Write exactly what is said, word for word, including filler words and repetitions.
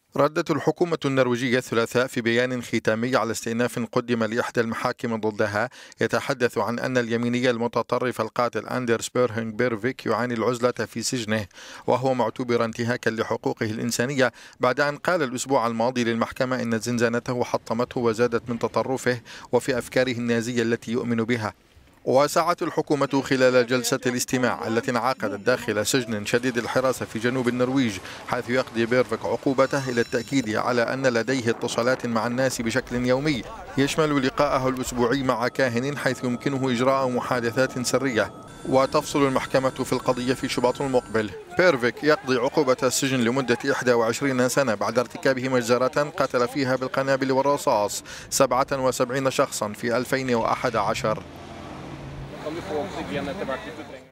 ردت الحكومة النرويجية الثلاثاء في بيان ختامي على استئناف قدم لإحدى المحاكم ضدها، يتحدث عن أن اليميني المتطرف القاتل أندرس بيرهينغ بيرفيك يعاني العزلة في سجنه، وهو معتبر انتهاكا لحقوقه الإنسانية بعد أن قال الأسبوع الماضي للمحكمة إن زنزانته حطمته وزادت من تطرفه وفي أفكاره النازية التي يؤمن بها. وسعت الحكومة خلال جلسة الاستماع التي انعقدت داخل سجن شديد الحراسة في جنوب النرويج، حيث يقضي بيرفيك عقوبته، إلى التأكيد على أن لديه اتصالات مع الناس بشكل يومي، يشمل لقاءه الأسبوعي مع كاهن حيث يمكنه إجراء محادثات سرية. وتفصل المحكمة في القضية في شباط المقبل. بيرفيك يقضي عقوبة السجن لمدة إحدى وعشرين سنة بعد ارتكابه مجزرة قتل فيها بالقنابل والرصاص سبعة وسبعين شخصا في ألفين وأحد عشر.